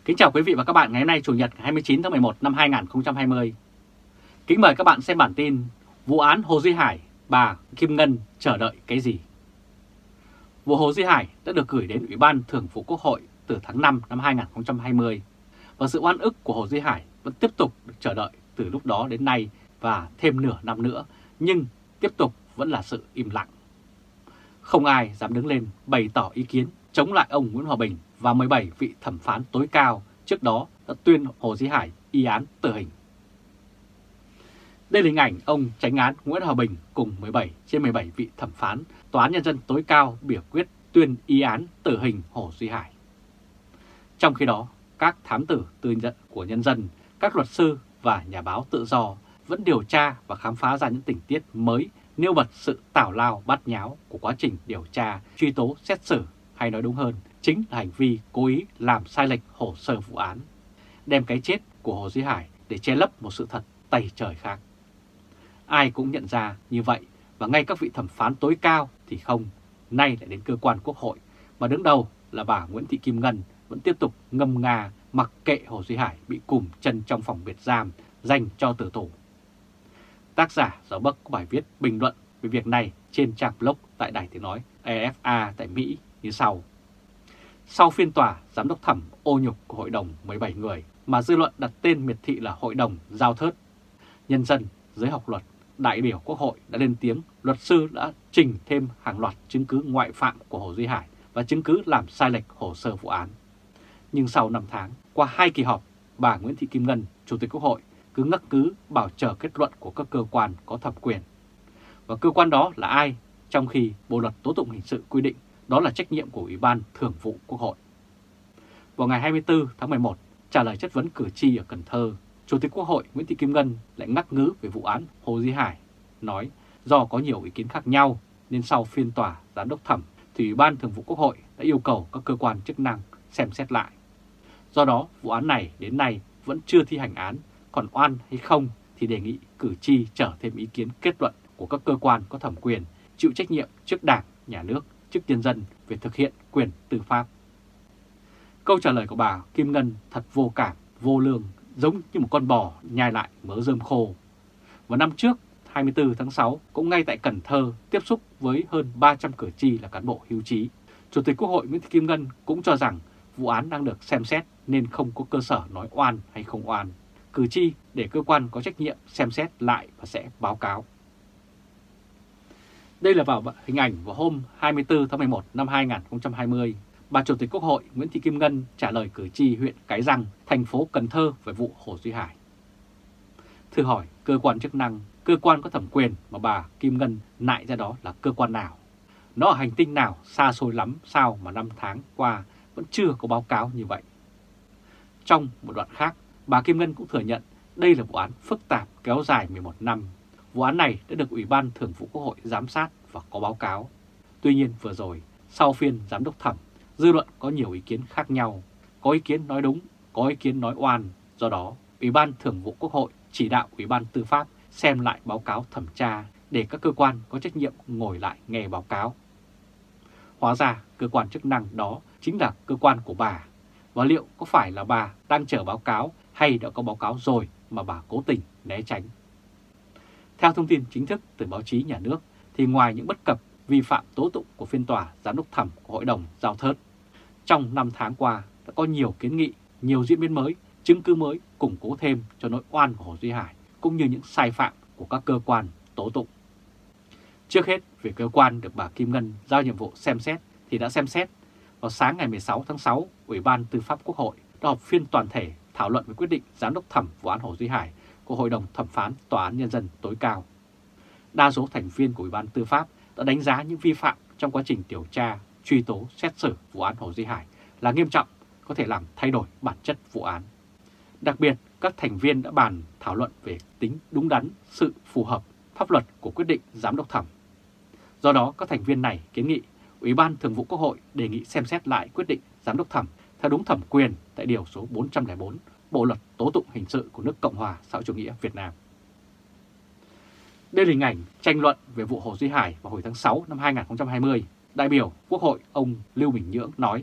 Kính chào quý vị và các bạn ngày hôm nay Chủ nhật 29 tháng 11 năm 2020. Kính mời các bạn xem bản tin vụ án Hồ Duy Hải, bà Kim Ngân chờ đợi cái gì? Vụ Hồ Duy Hải đã được gửi đến Ủy ban Thường vụ Quốc hội từ tháng 5 năm 2020 và sự oan ức của Hồ Duy Hải vẫn tiếp tục được chờ đợi từ lúc đó đến nay và thêm nửa năm nữa, nhưng tiếp tục vẫn là sự im lặng. Không ai dám đứng lên bày tỏ ý kiến chống lại ông Nguyễn Hòa Bình và 17 vị thẩm phán tối cao trước đó đã tuyên Hồ Duy Hải y án tử hình. Đây là hình ảnh ông Chánh án Nguyễn Hòa Bình cùng 17 trên 17 vị thẩm phán Tòa án Nhân dân tối cao biểu quyết tuyên y án tử hình Hồ Duy Hải. Trong khi đó, các thám tử tư nhận của nhân dân, các luật sư và nhà báo tự do vẫn điều tra và khám phá ra những tình tiết mới nêu bật sự tào lao bát nháo của quá trình điều tra, truy tố, xét xử, hay nói đúng hơn, chính là hành vi cố ý làm sai lệch hồ sơ vụ án, đem cái chết của Hồ Duy Hải để che lấp một sự thật tày trời khác. Ai cũng nhận ra như vậy, và ngay các vị thẩm phán tối cao thì không, nay lại đến cơ quan Quốc hội, mà đứng đầu là bà Nguyễn Thị Kim Ngân vẫn tiếp tục ngâm nga mặc kệ Hồ Duy Hải bị cùm chân trong phòng biệt giam dành cho tử tù. Tác giả Giáo Bắc có bài viết bình luận về việc này trên trang blog tại Đài Tiếng Nói EFA tại Mỹ như sau. Sau phiên tòa giám đốc thẩm ô nhục của hội đồng 17 người mà dư luận đặt tên miệt thị là hội đồng giao thớt, nhân dân, giới học luật, đại biểu Quốc hội đã lên tiếng, luật sư đã trình thêm hàng loạt chứng cứ ngoại phạm của Hồ Duy Hải và chứng cứ làm sai lệch hồ sơ vụ án. Nhưng sau 5 tháng, qua 2 kỳ họp, bà Nguyễn Thị Kim Ngân, Chủ tịch Quốc hội, cứ ngắc cứ bảo chờ kết luận của các cơ quan có thẩm quyền. Và cơ quan đó là ai, trong khi Bộ luật tố tụng hình sự quy định đó là trách nhiệm của Ủy ban Thường vụ Quốc hội. Vào ngày 24 tháng 11, trả lời chất vấn cử tri ở Cần Thơ, Chủ tịch Quốc hội Nguyễn Thị Kim Ngân lại ngắc ngứ về vụ án Hồ Duy Hải, nói do có nhiều ý kiến khác nhau nên sau phiên tòa giám đốc thẩm thì Ủy ban Thường vụ Quốc hội đã yêu cầu các cơ quan chức năng xem xét lại. Do đó, vụ án này đến nay vẫn chưa thi hành án, còn oan hay không thì đề nghị cử tri trở thêm ý kiến kết luận của các cơ quan có thẩm quyền chịu trách nhiệm trước Đảng, Nhà nước, trước nhân dân về thực hiện quyền tư pháp. Câu trả lời của bà Kim Ngân thật vô cảm, vô lương, giống như một con bò nhai lại mớ rơm khô. Vào năm trước, 24 tháng 6, cũng ngay tại Cần Thơ tiếp xúc với hơn 300 cử tri là cán bộ hưu trí, Chủ tịch Quốc hội Nguyễn Thị Kim Ngân cũng cho rằng vụ án đang được xem xét nên không có cơ sở nói oan hay không oan. Cử tri để cơ quan có trách nhiệm xem xét lại và sẽ báo cáo. Đây là hình ảnh vào hôm 24 tháng 11 năm 2020, bà Chủ tịch Quốc hội Nguyễn Thị Kim Ngân trả lời cử tri huyện Cái Răng, thành phố Cần Thơ về vụ Hồ Duy Hải. Thử hỏi cơ quan chức năng, cơ quan có thẩm quyền mà bà Kim Ngân nại ra đó là cơ quan nào? Nó ở hành tinh nào xa xôi lắm sao mà 5 tháng qua vẫn chưa có báo cáo như vậy? Trong một đoạn khác, bà Kim Ngân cũng thừa nhận đây là vụ án phức tạp kéo dài 11 năm. Vụ án này đã được Ủy ban Thường vụ Quốc hội giám sát và có báo cáo. Tuy nhiên vừa rồi, sau phiên giám đốc thẩm, dư luận có nhiều ý kiến khác nhau. Có ý kiến nói đúng, có ý kiến nói oan. Do đó, Ủy ban Thường vụ Quốc hội chỉ đạo Ủy ban Tư pháp xem lại báo cáo thẩm tra để các cơ quan có trách nhiệm ngồi lại nghe báo cáo. Hóa ra cơ quan chức năng đó chính là cơ quan của bà. Và liệu có phải là bà đang chờ báo cáo hay đã có báo cáo rồi mà bà cố tình né tránh? Theo thông tin chính thức từ báo chí nhà nước thì ngoài những bất cập vi phạm tố tụng của phiên tòa giám đốc thẩm của Hội đồng giao thớt, trong 5 tháng qua đã có nhiều kiến nghị, nhiều diễn biến mới, chứng cứ mới củng cố thêm cho nỗi oan của Hồ Duy Hải cũng như những sai phạm của các cơ quan tố tụng. Trước hết, về cơ quan được bà Kim Ngân giao nhiệm vụ xem xét thì đã xem xét. Vào sáng ngày 16 tháng 6, Ủy ban Tư pháp Quốc hội đã họp phiên toàn thể thảo luận về quyết định giám đốc thẩm vụ án Hồ Duy Hải của Hội đồng thẩm phán Tòa án Nhân dân tối cao. Đa số thành viên của Ủy ban Tư pháp đã đánh giá những vi phạm trong quá trình điều tra, truy tố, xét xử vụ án Hồ Duy Hải là nghiêm trọng, có thể làm thay đổi bản chất vụ án. Đặc biệt, các thành viên đã bàn thảo luận về tính đúng đắn, sự phù hợp, pháp luật của quyết định giám đốc thẩm. Do đó, các thành viên này kiến nghị Ủy ban Thường vụ Quốc hội đề nghị xem xét lại quyết định giám đốc thẩm theo đúng thẩm quyền tại điều số 404 Bộ luật tố tụng hình sự của nước Cộng hòa xã hội chủ nghĩa Việt Nam. Đây là hình ảnh tranh luận về vụ Hồ Duy Hải vào hồi tháng 6 năm 2020. Đại biểu Quốc hội ông Lưu Bình Nhưỡng nói,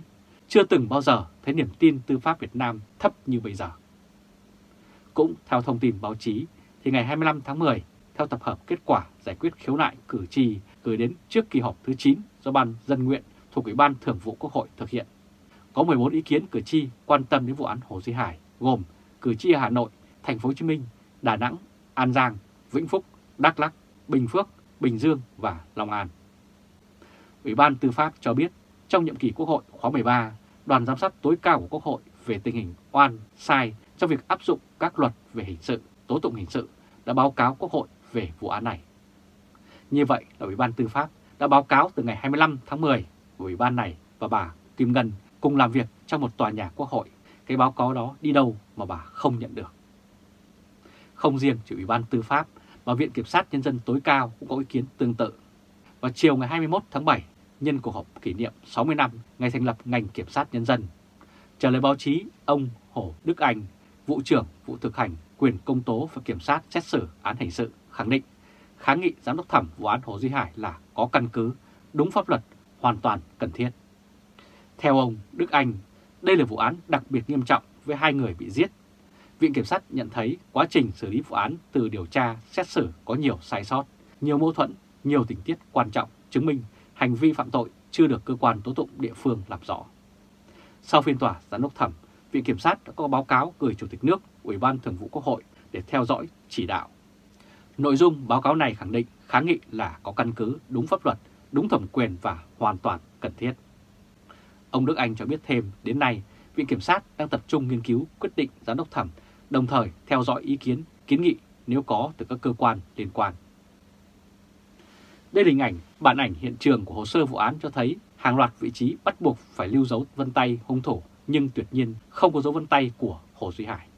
chưa từng bao giờ thấy niềm tin tư pháp Việt Nam thấp như bây giờ. Cũng theo thông tin báo chí, thì ngày 25 tháng 10, theo tập hợp kết quả giải quyết khiếu nại cử tri gửi đến trước kỳ họp thứ 9 do Ban Dân nguyện thuộc Ủy ban Thường vụ Quốc hội thực hiện, có 14 ý kiến cử tri quan tâm đến vụ án Hồ Duy Hải, gồm cử tri ở Hà Nội, Thành phố Hồ Chí Minh, Đà Nẵng, An Giang, Vĩnh Phúc, Đắk Lắk, Bình Phước, Bình Dương và Long An. Ủy ban Tư pháp cho biết trong nhiệm kỳ Quốc hội khóa 13, Đoàn giám sát tối cao của Quốc hội về tình hình oan sai trong việc áp dụng các luật về hình sự, tố tụng hình sự đã báo cáo Quốc hội về vụ án này. Như vậy là Ủy ban Tư pháp đã báo cáo từ ngày 25 tháng 10 của Ủy ban này và bà Kim Ngân cùng làm việc trong một tòa nhà Quốc hội. Cái báo cáo đó đi đâu mà bà không nhận được. Không riêng chỉ Ủy ban Tư pháp mà Viện Kiểm sát Nhân dân tối cao cũng có ý kiến tương tự. Vào chiều ngày 21 tháng 7, nhân cuộc họp kỷ niệm 60 năm ngày thành lập ngành Kiểm sát Nhân dân, trả lời báo chí, ông Hồ Đức Anh, vụ trưởng vụ thực hành quyền công tố và kiểm sát xét xử án hình sự khẳng định kháng nghị giám đốc thẩm vụ án Hồ Duy Hải là có căn cứ, đúng pháp luật, hoàn toàn cần thiết. Theo ông Đức Anh, đây là vụ án đặc biệt nghiêm trọng với 2 người bị giết. Viện Kiểm sát nhận thấy quá trình xử lý vụ án từ điều tra, xét xử có nhiều sai sót, nhiều mâu thuẫn, nhiều tình tiết quan trọng chứng minh hành vi phạm tội chưa được cơ quan tố tụng địa phương làm rõ. Sau phiên tòa giám đốc thẩm, Viện Kiểm sát đã có báo cáo gửi Chủ tịch nước, Ủy ban Thường vụ Quốc hội để theo dõi, chỉ đạo. Nội dung báo cáo này khẳng định kháng nghị là có căn cứ, đúng pháp luật, đúng thẩm quyền và hoàn toàn cần thiết. Ông Đức Anh cho biết thêm, đến nay, Viện Kiểm sát đang tập trung nghiên cứu quyết định giám đốc thẩm, đồng thời theo dõi ý kiến, kiến nghị nếu có từ các cơ quan liên quan. Đây là hình ảnh, bản ảnh hiện trường của hồ sơ vụ án cho thấy hàng loạt vị trí bắt buộc phải lưu dấu vân tay hung thủ, nhưng tuyệt nhiên không có dấu vân tay của Hồ Duy Hải.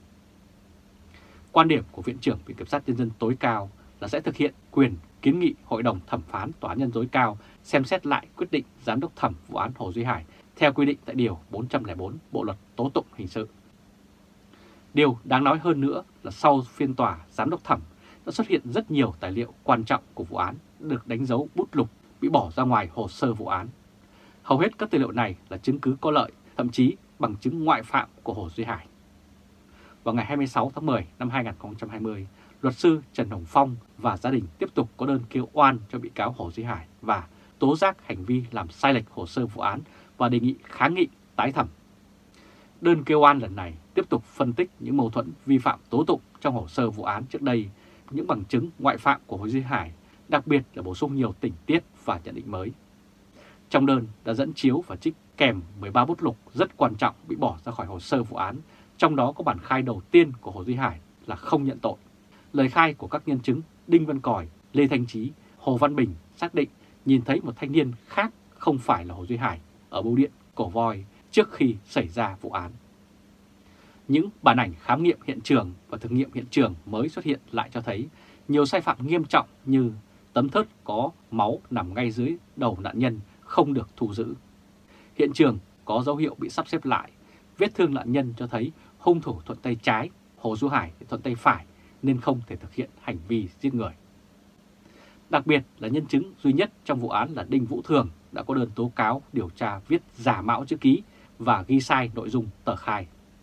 Quan điểm của Viện trưởng Viện Kiểm sát Nhân dân tối cao là sẽ thực hiện quyền kiến nghị Hội đồng thẩm phán Tòa án Nhân dân tối cao xem xét lại quyết định giám đốc thẩm vụ án Hồ Duy Hải theo quy định tại Điều 404 Bộ Luật Tố tụng Hình sự. Điều đáng nói hơn nữa là sau phiên tòa giám đốc thẩm đã xuất hiện rất nhiều tài liệu quan trọng của vụ án được đánh dấu bút lục bị bỏ ra ngoài hồ sơ vụ án. Hầu hết các tài liệu này là chứng cứ có lợi, thậm chí bằng chứng ngoại phạm của Hồ Duy Hải. Vào ngày 26 tháng 10 năm 2020, luật sư Trần Hồng Phong và gia đình tiếp tục có đơn kêu oan cho bị cáo Hồ Duy Hải và tố giác hành vi làm sai lệch hồ sơ vụ án và đề nghị kháng nghị tái thẩm. Đơn kêu oan lần này tiếp tục phân tích những mâu thuẫn vi phạm tố tụng trong hồ sơ vụ án trước đây, những bằng chứng ngoại phạm của Hồ Duy Hải, đặc biệt là bổ sung nhiều tình tiết và nhận định mới. Trong đơn đã dẫn chiếu và trích kèm 13 bút lục rất quan trọng bị bỏ ra khỏi hồ sơ vụ án, trong đó có bản khai đầu tiên của Hồ Duy Hải là không nhận tội. Lời khai của các nhân chứng Đinh Văn Còi, Lê Thanh Trí, Hồ Văn Bình xác định nhìn thấy một thanh niên khác không phải là Hồ Duy Hải ở bưu điện Cổ Voi trước khi xảy ra vụ án. Những bản ảnh khám nghiệm hiện trường và thực nghiệm hiện trường mới xuất hiện lại cho thấy nhiều sai phạm nghiêm trọng như tấm thớt có máu nằm ngay dưới đầu nạn nhân không được thu giữ. Hiện trường có dấu hiệu bị sắp xếp lại, vết thương nạn nhân cho thấy hung thủ thuận tay trái, Hồ Duy Hải thuận tay phải nên không thể thực hiện hành vi giết người. Đặc biệt là nhân chứng duy nhất trong vụ án là Đinh Vũ Thường đã có đơn tố cáo điều tra viết giả mạo chữ ký và ghi sai nội dung tờ khai.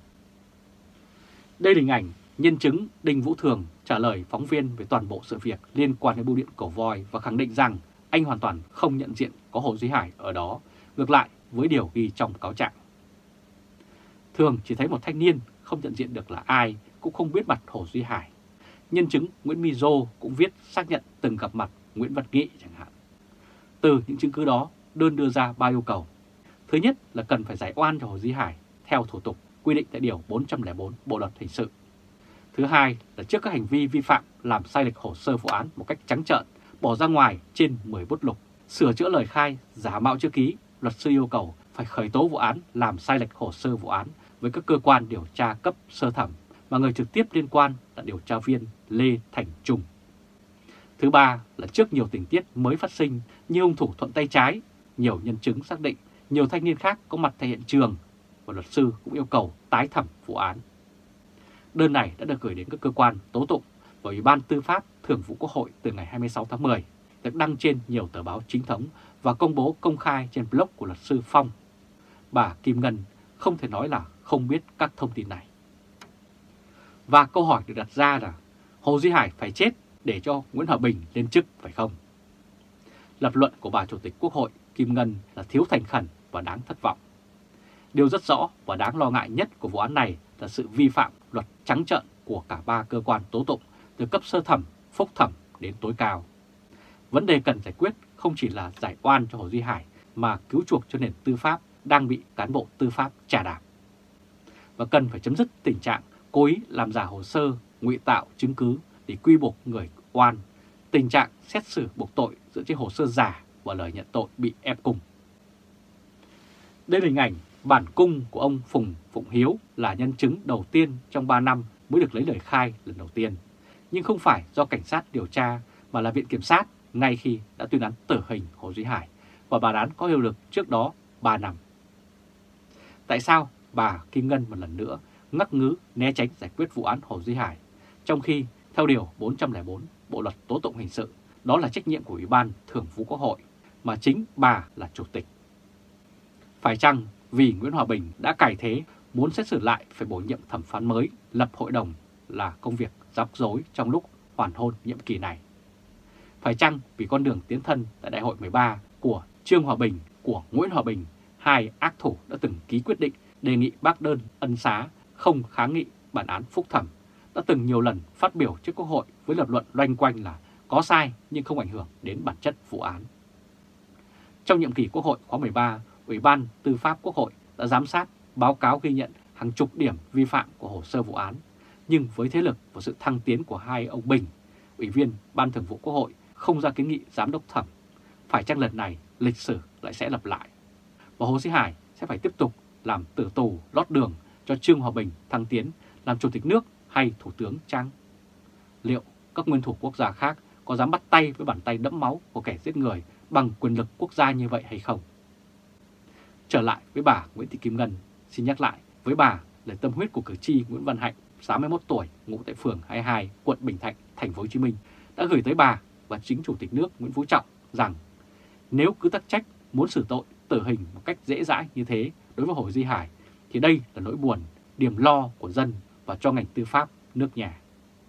Đây là hình ảnh nhân chứng Đinh Vũ Thường trả lời phóng viên về toàn bộ sự việc liên quan đến bưu điện Cổ Voi và khẳng định rằng anh hoàn toàn không nhận diện có Hồ Duy Hải ở đó, ngược lại với điều ghi trong cáo trạng. Thường chỉ thấy một thanh niên, không nhận diện được là ai, cũng không biết mặt Hồ Duy Hải. Nhân chứng Nguyễn My Dô cũng viết xác nhận từng gặp mặt Nguyễn Văn Nghị chẳng hạn. Từ những chứng cứ đó, đơn đưa ra 3 yêu cầu. Thứ nhất là cần phải giải oan cho Hồ Duy Hải theo thủ tục quy định tại Điều 404 Bộ Luật Hình sự. Thứ hai là trước các hành vi vi phạm làm sai lệch hồ sơ vụ án một cách trắng trợn, bỏ ra ngoài trên 10 bút lục, sửa chữa lời khai, giả mạo chữ ký, luật sư yêu cầu phải khởi tố vụ án làm sai lệch hồ sơ vụ án với các cơ quan điều tra cấp sơ thẩm mà người trực tiếp liên quan là điều tra viên Lê Thành Trung. Thứ ba là trước nhiều tình tiết mới phát sinh như hung thủ thuận tay trái, nhiều nhân chứng xác định nhiều thanh niên khác có mặt tại hiện trường và luật sư cũng yêu cầu tái thẩm vụ án. Đơn này đã được gửi đến các cơ quan tố tụng và Ủy ban Tư pháp Thường vụ Quốc hội từ ngày 26 tháng 10, được đăng trên nhiều tờ báo chính thống và công bố công khai trên blog của luật sư Phong. bà Kim Ngân không thể nói là không biết các thông tin này. Và câu hỏi được đặt ra là Hồ Duy Hải phải chết để cho Nguyễn Hòa Bình lên chức phải không? Lập luận của bà Chủ tịch Quốc hội Kim Ngân là thiếu thành khẩn và đáng thất vọng. Điều rất rõ và đáng lo ngại nhất của vụ án này là sự vi phạm luật trắng trợn của cả ba cơ quan tố tụng từ cấp sơ thẩm, phúc thẩm đến tối cao. Vấn đề cần giải quyết không chỉ là giải oan cho Hồ Duy Hải mà cứu chuộc cho nền tư pháp đang bị cán bộ tư pháp chà đạp. Và cần phải chấm dứt tình trạng cố ý làm giả hồ sơ, ngụy tạo chứng cứ để quy buộc người oan, tình trạng xét xử buộc tội dựa trên hồ sơ giả và lời nhận tội bị ép cung. Đây là hình ảnh bản cung của ông Phùng Phụng Hiếu là nhân chứng đầu tiên trong 3 năm mới được lấy lời khai lần đầu tiên, nhưng không phải do cảnh sát điều tra mà là Viện Kiểm sát ngay khi đã tuyên án tử hình Hồ Duy Hải và bản án có hiệu lực trước đó 3 năm. Tại sao bà Kim Ngân một lần nữa ngắc ngứ né tránh giải quyết vụ án Hồ Duy Hải, trong khi theo Điều 404 Bộ Luật Tố tụng Hình sự, đó là trách nhiệm của Ủy ban Thường vụ Quốc hội, mà chính bà là Chủ tịch? Phải chăng vì Nguyễn Hòa Bình đã cải thế, muốn xét xử lại phải bổ nhiệm thẩm phán mới, lập hội đồng là công việc rắc rối trong lúc hoàn hôn nhiệm kỳ này? Phải chăng vì con đường tiến thân tại Đại hội 13 của Trương Hòa Bình, của Nguyễn Hòa Bình, hai ác thủ đã từng ký quyết định đề nghị bác đơn ân xá, không kháng nghị bản án phúc thẩm, đã từng nhiều lần phát biểu trước Quốc hội với lập luận loanh quanh là có sai nhưng không ảnh hưởng đến bản chất vụ án. Trong nhiệm kỳ Quốc hội khóa 13, Ủy ban Tư pháp Quốc hội đã giám sát, báo cáo ghi nhận hàng chục điểm vi phạm của hồ sơ vụ án, nhưng với thế lực và sự thăng tiến của hai ông Bình, Ủy viên Ban Thường vụ Quốc hội, không ra kiến nghị giám đốc thẩm. Phải chăng lần này lịch sử lại sẽ lặp lại và Hồ Duy Hải sẽ phải tiếp tục làm tử tù lót đường cho Trương Hòa Bình thăng tiến làm Chủ tịch nước hay Thủ tướng chăng? Liệu các nguyên thủ quốc gia khác có dám bắt tay với bàn tay đẫm máu của kẻ giết người bằng quyền lực quốc gia như vậy hay không? Trở lại với bà Nguyễn Thị Kim Ngân, xin nhắc lại với bà lời tâm huyết của cử tri Nguyễn Văn Hạnh, 61 tuổi, ngụ tại phường 22, quận Bình Thạnh, thành phố Hồ Chí Minh, đã gửi tới bà và chính Chủ tịch nước Nguyễn Phú Trọng rằng nếu cứ tắc trách muốn xử tội tử hình một cách dễ dãi như thế đối với Hồ Duy Hải thì đây là nỗi buồn, niềm lo của dân và cho ngành tư pháp nước nhà.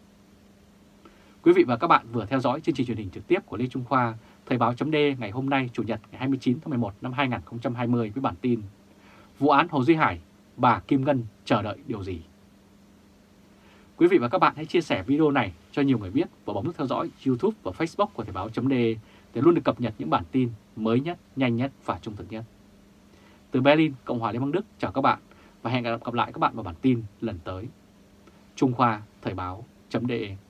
Quý vị và các bạn vừa theo dõi chương trình truyền hình trực tiếp của Lê Trung Khoa, Thời báo chấm D ngày hôm nay Chủ nhật ngày 29 tháng 11 năm 2020 với bản tin Vụ án Hồ Duy Hải, bà Kim Ngân chờ đợi điều gì? Quý vị và các bạn hãy chia sẻ video này cho nhiều người biết và bấm nút theo dõi YouTube và Facebook của Thời báo chấm D để luôn được cập nhật những bản tin mới nhất, nhanh nhất và trung thực nhất. Từ Berlin, Cộng hòa Liên bang Đức chào các bạn và hẹn gặp lại các bạn vào bản tin lần tới. Trung Khoa, Thời báo chấm D.